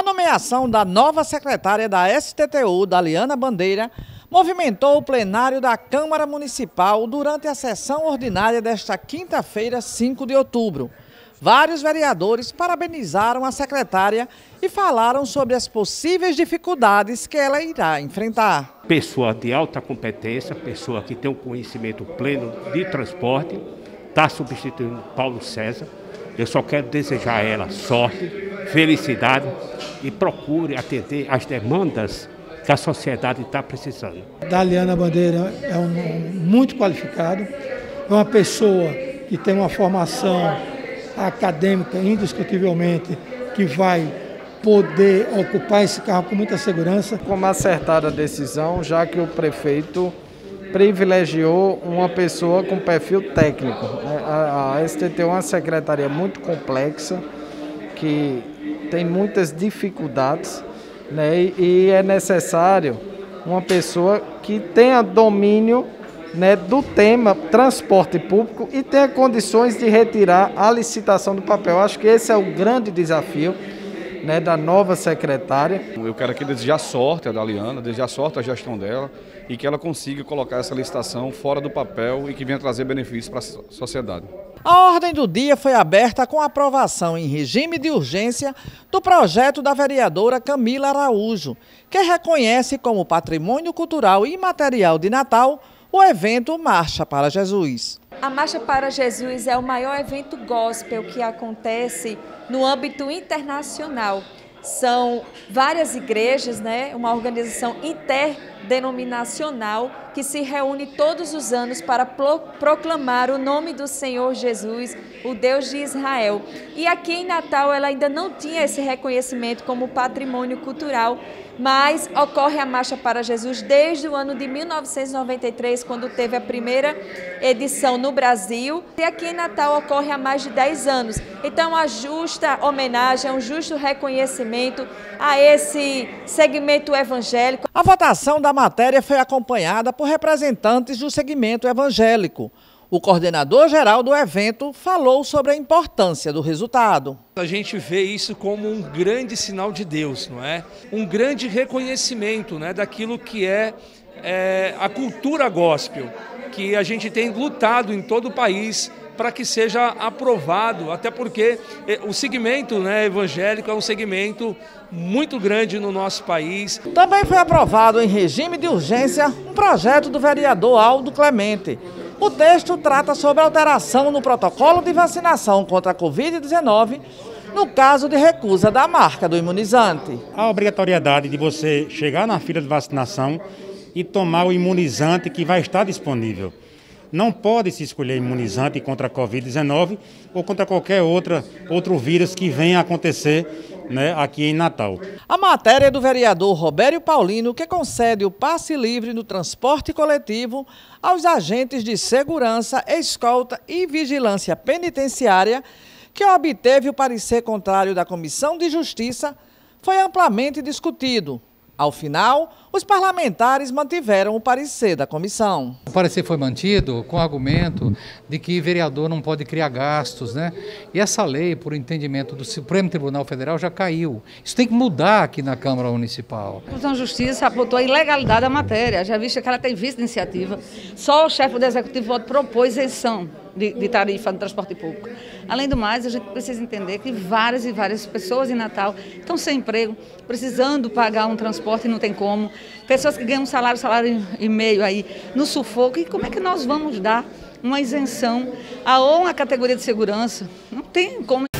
nomeação da nova secretária da STTU, Daliana Bandeira, movimentou o plenário da Câmara Municipal durante a sessão ordinária desta quinta-feira, 5 de outubro. Vários vereadores parabenizaram a secretária e falaram sobre as possíveis dificuldades que ela irá enfrentar. Pessoa de alta competência, pessoa que tem um conhecimento pleno de transporte, está substituindo Paulo César. Eu só quero desejar a ela sorte, felicidade e procure atender às demandas que a sociedade está precisando. Daliana Bandeira é muito qualificado, é uma pessoa que tem uma formação acadêmica indiscutivelmente, que vai poder ocupar esse cargo com muita segurança. Como acertada a decisão, já que o prefeito privilegiou uma pessoa com perfil técnico. A STT é uma secretaria muito complexa, que tem muitas dificuldades, né? E é necessário uma pessoa que tenha domínio, né, do tema transporte público e tenha condições de retirar a licitação do papel. Acho que esse é o grande desafio, né, da nova secretária. Eu quero aqui desejar sorte a Daliana, desejar sorte à gestão dela e que ela consiga colocar essa licitação fora do papel e que venha trazer benefícios para a sociedade. A ordem do dia foi aberta com a aprovação em regime de urgência do projeto da vereadora Camila Araújo, que reconhece como patrimônio cultural e imaterial de Natal o evento Marcha para Jesus. A Marcha para Jesus é o maior evento gospel que acontece no âmbito internacional. São várias igrejas, né? Uma organização interdenominacional que se reúne todos os anos para proclamar o nome do Senhor Jesus, o Deus de Israel. E aqui em Natal ela ainda não tinha esse reconhecimento como patrimônio cultural, mas ocorre a Marcha para Jesus desde o ano de 1993, quando teve a primeira edição no Brasil. E aqui em Natal ocorre há mais de 10 anos. Então, a justa homenagem, um justo reconhecimento a esse segmento evangélico. A votação da matéria foi acompanhada por representantes do segmento evangélico. O coordenador-geral do evento falou sobre a importância do resultado. A gente vê isso como um grande sinal de Deus, não é? Um grande reconhecimento, né, daquilo que é a cultura gospel, que a gente tem lutado em todo o país para que seja aprovado, até porque o segmento, né, evangélico é um segmento muito grande no nosso país. Também foi aprovado em regime de urgência um projeto do vereador Aldo Clemente. O texto trata sobre alteração no protocolo de vacinação contra a Covid-19 no caso de recusa da marca do imunizante. A obrigatoriedade de você chegar na fila de vacinação e tomar o imunizante que vai estar disponível. Não pode se escolher imunizante contra a Covid-19 ou contra qualquer outro vírus que venha a acontecer, né, aqui em Natal. A matéria é do vereador Robério Paulino, que concede o passe livre no transporte coletivo aos agentes de segurança, escolta e vigilância penitenciária, que obteve o parecer contrário da Comissão de Justiça, foi amplamente discutido. Ao final, os parlamentares mantiveram o parecer da comissão. O parecer foi mantido com o argumento de que vereador não pode criar gastos, né? E essa lei, por entendimento do Supremo Tribunal Federal, já caiu. Isso tem que mudar aqui na Câmara Municipal. A Comissão de Justiça apontou a ilegalidade da matéria, já visto que ela tem visto iniciativa. Só o chefe do Executivo propôs isenção de tarifa no transporte público. Além do mais, a gente precisa entender que várias e várias pessoas em Natal estão sem emprego, precisando pagar um transporte e não tem como. Pessoas que ganham salário e meio aí no sufoco. E como é que nós vamos dar uma isenção a uma categoria de segurança? Não tem como.